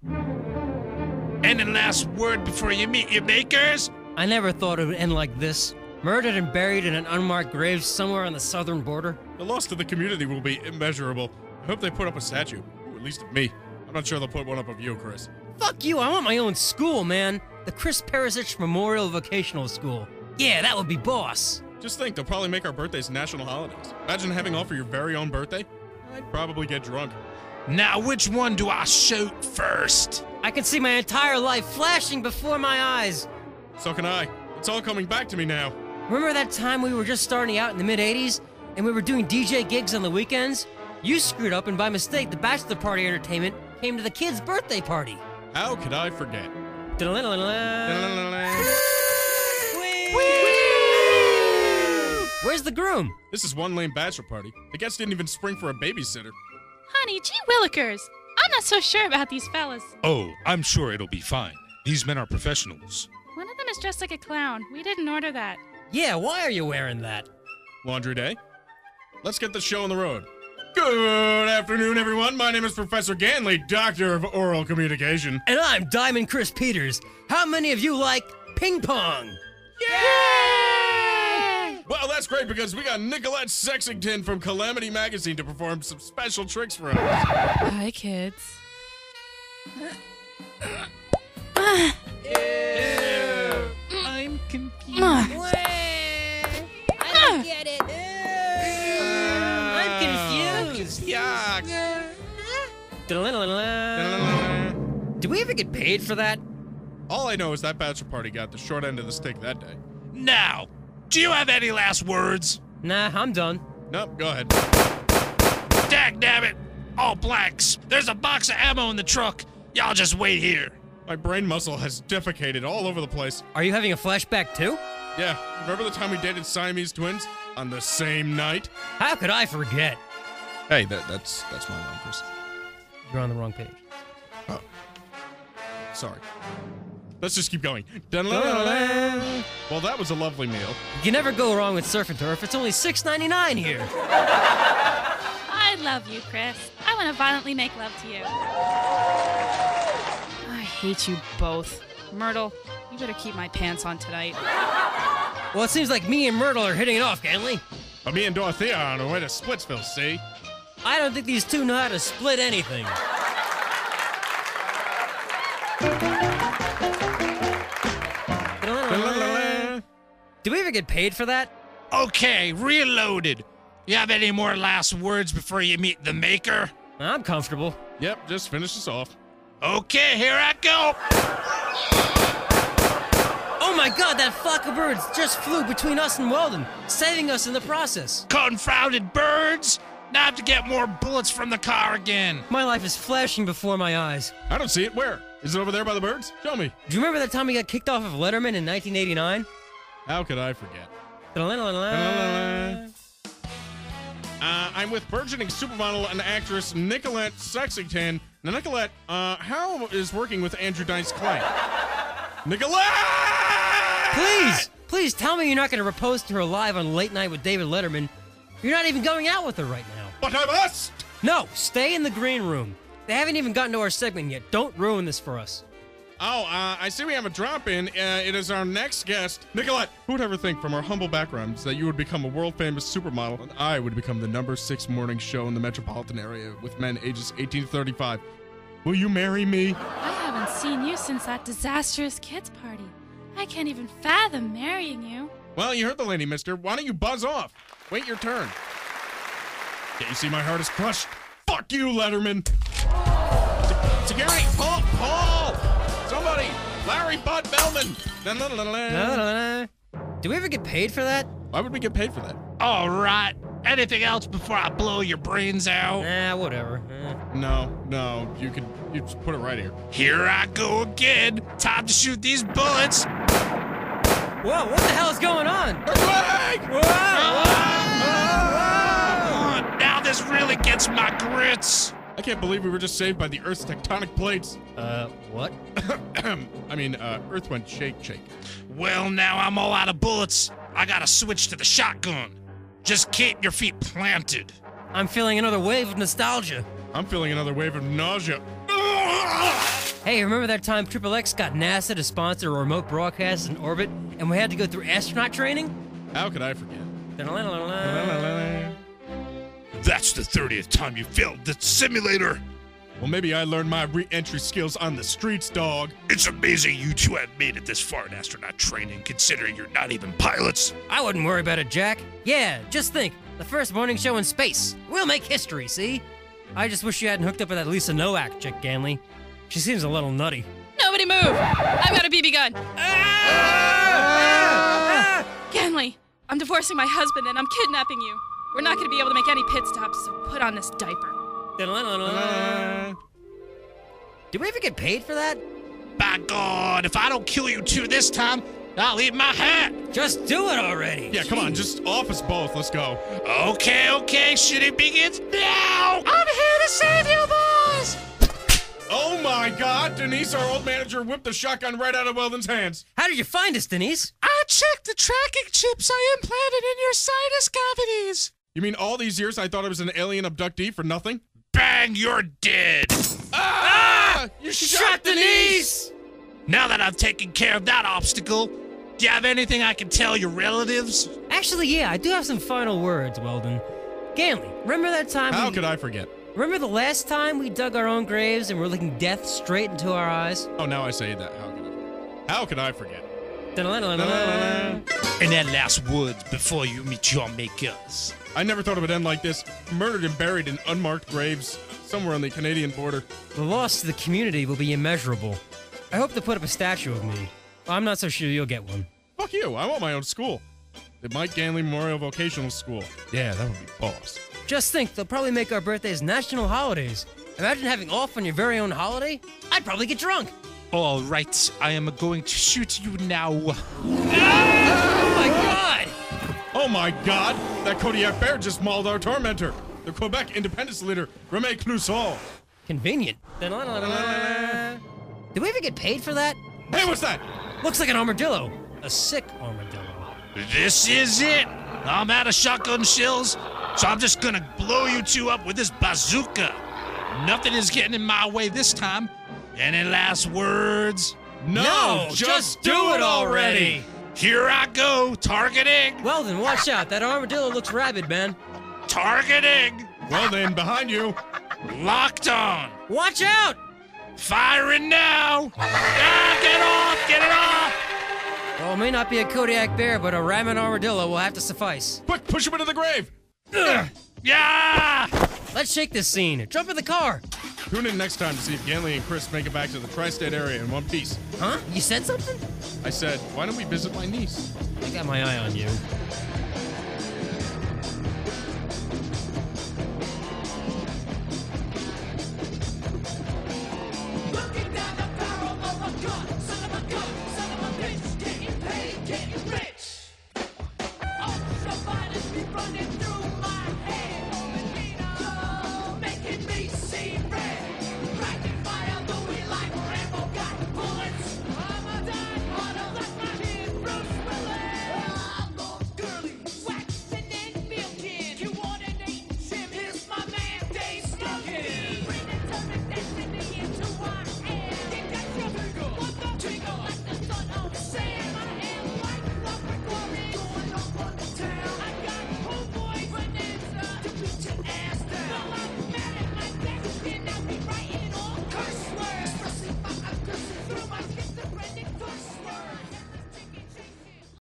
Any last word before you meet your makers? I never thought it would end like this. Murdered and buried in an unmarked grave somewhere on the southern border. The loss to the community will be immeasurable. I hope they put up a statue, or at least of me. I'm not sure they'll put one up of you, Chris. Fuck you, I want my own school, man. The Chris Perisic Memorial Vocational School. Yeah, that would be boss. Just think, they'll probably make our birthdays national holidays. Imagine having all for your very own birthday. I'd probably get drunk. Now, which one do I shoot first? I can see my entire life flashing before my eyes. So can I. It's all coming back to me now. Remember that time we were just starting out in the mid-'80s, and we were doing DJ gigs on the weekends? You screwed up, and by mistake, the bachelor party entertainment came to the kid's birthday party. How could I forget? Where's the groom? This is one lame bachelor party. The guests didn't even spring for a babysitter. Honey, gee willikers. I'm not so sure about these fellas. Oh, I'm sure it'll be fine. These men are professionals. One of them is dressed like a clown. We didn't order that. Yeah, why are you wearing that? Laundry day? Let's get the show on the road. Good afternoon, everyone. My name is Professor Ganley, Doctor of Oral Communication. And I'm Diamond Chris Peters. How many of you like ping pong? Yay! Well, that's great because we got Nicolette Sexington from Calamity Magazine to perform some special tricks for us. Hi, kids. Ew. I'm confused. I don't get it. I'm confused. Yuck. Do we ever get paid for that? All I know is that bachelor party got the short end of the stick that day. Now, do you have any last words? Nah, I'm done. Nope, go ahead. Dagnabbit! All blanks. There's a box of ammo in the truck. Y'all just wait here. My brain muscle has defecated all over the place. Are you having a flashback too? Yeah, remember the time we dated Siamese twins? On the same night? How could I forget? Hey, that's my mom, Chris. You're on the wrong page. Oh. Sorry. Let's just keep going. Well, that was a lovely meal. You can never go wrong with Surf and Turf. It's only $6.99 here. I love you, Chris. I want to violently make love to you. I hate you both. Myrtle, you better keep my pants on tonight. Well, it seems like me and Myrtle are hitting it off, Ganley. But me and Dorothea are on our way to Splitsville, see? I don't think these two know how to split anything. Do we ever get paid for that? Okay, reloaded. You have any more last words before you meet the maker? I'm comfortable. Yep, just finish this off. Okay, here I go. Oh my god, that flock of birds just flew between us and Weldon, saving us in the process. Confounded birds! Now I have to get more bullets from the car again. My life is flashing before my eyes. I don't see it. Where? Is it over there by the birds? Show me. Do you remember that time we got kicked off of Letterman in 1989? How could I forget? I'm with burgeoning supermodel and actress Nicolette Sexington. Now, Nicolette, how is working with Andrew Dice Clay? Nicolette! Please tell me you're not going to propose to her live on Late Night with David Letterman. You're not even going out with her right now. But I must! No, stay in the green room. They haven't even gotten to our segment yet. Don't ruin this for us. Oh, I see we have a drop-in. It is our next guest. Nicolette, who would ever think from our humble backgrounds that you would become a world-famous supermodel and I would become the #6 morning show in the metropolitan area with men ages 18 to 35? Will you marry me? I haven't seen you since that disastrous kids' party. I can't even fathom marrying you. Well, you heard the lady, mister. Why don't you buzz off? Wait your turn. Can't you see my heart is crushed? Fuck you, Letterman! Security! Paul! Somebody! Larry Bud Bellman! Do we ever get paid for that? Why would we get paid for that? All right. Anything else before I blow your brains out? Whatever. No. You just put it right here. Here I go again. Time to shoot these bullets. Whoa, what the hell is going on? Whoa! Now this really gets my grits. I can't believe we were just saved by the Earth's tectonic plates. What? I mean, Earth went shake. Well, now I'm all out of bullets. I gotta switch to the shotgun. Just keep your feet planted. I'm feeling another wave of nostalgia. I'm feeling another wave of nausea. Hey, remember that time Triple X got NASA to sponsor a remote broadcast in orbit and we had to go through astronaut training? How could I forget? That's the 30th time you failed the simulator. Well, maybe I learned my re-entry skills on the streets, dog. It's amazing you two have made it this far in astronaut training, considering you're not even pilots. I wouldn't worry about it, Jack. Yeah, just think. The first morning show in space. We'll make history, see? I just wish you hadn't hooked up with that Lisa Nowak chick, Ganley. She seems a little nutty. Nobody move! I've got a BB gun. Ganley, I'm divorcing my husband and I'm kidnapping you. We're not going to be able to make any pit stops, so put on this diaper. Did we ever get paid for that? By God, if I don't kill you two this time, I'll eat my hat. Just do it already. Yeah, come on, just off us both. Let's go. Okay, shooting begins now. I'm here to save you, boys. Oh my God, Denise, our old manager whipped the shotgun right out of Weldon's hands. How did you find us, Denise? I checked the tracking chips I implanted in your sinus cavities. You mean all these years I thought I was an alien abductee for nothing? Bang, you're dead. Ah! You shot Denise! Now that I've taken care of that obstacle, do you have anything I can tell your relatives? Actually, yeah, I do have some final words, Weldon. Ganley, remember that time How could I forget? Remember the last time we dug our own graves and were looking death straight into our eyes? Oh, now I say that. How could I forget? In that last woods before you meet your makers. I never thought it would end like this. Murdered and buried in unmarked graves somewhere on the Canadian border. The loss to the community will be immeasurable. I hope to put up a statue of me. I'm not so sure you'll get one. Fuck you. I want my own school. The Mike Ganley Memorial Vocational School. Yeah, that would be boss. Just think, they'll probably make our birthdays national holidays. Imagine having off on your very own holiday. I'd probably get drunk. All right, I am going to shoot you now. Oh my God! Oh my God! That Kodiak bear just mauled our tormentor. The Quebec independence leader, Rene Clusol. Convenient. Did we ever get paid for that? Hey, what's that? Looks like an armadillo. A sick armadillo. This is it. I'm out of shotgun shells, so I'm just gonna blow you two up with this bazooka. Nothing is getting in my way this time. Any last words? No, just do it already. Here I go, targeting. Weldon, watch out. That armadillo looks rabid, man. Targeting. Well then, behind you. Locked on. Watch out! Firing now. Get it off. Well, it may not be a Kodiak bear, but a ramming armadillo will have to suffice. Quick, push him into the grave. Yeah. Let's shake this scene. Jump in the car. Tune in next time to see if Ganley and Chris make it back to the tri-state area in one piece. Huh? You said something? I said, why don't we visit my niece? I got my eye on you.